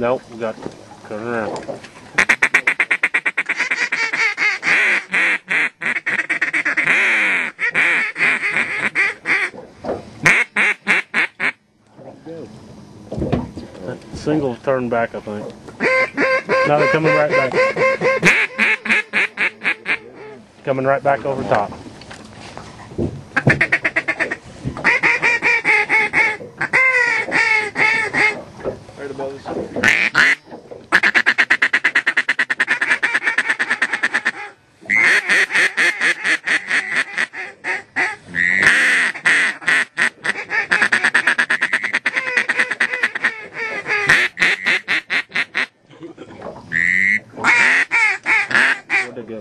Nope, we got to turn around. That single turned back, I think. Now they're coming right back. Coming right back over top. Right above us. Where'd they go?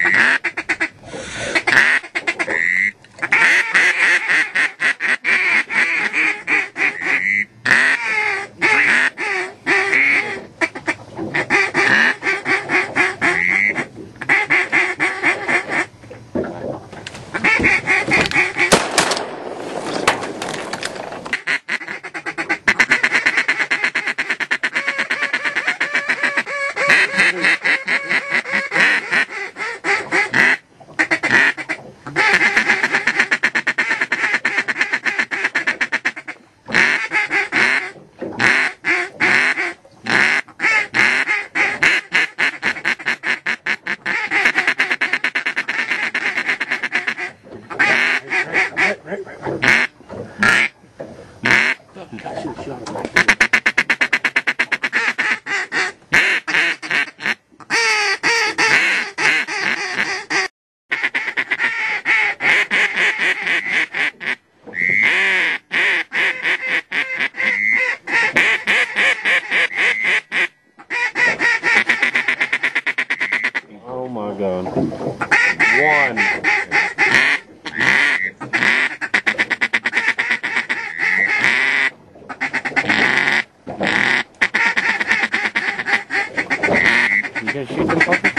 Oh my God. One. You gonna shoot them puppy?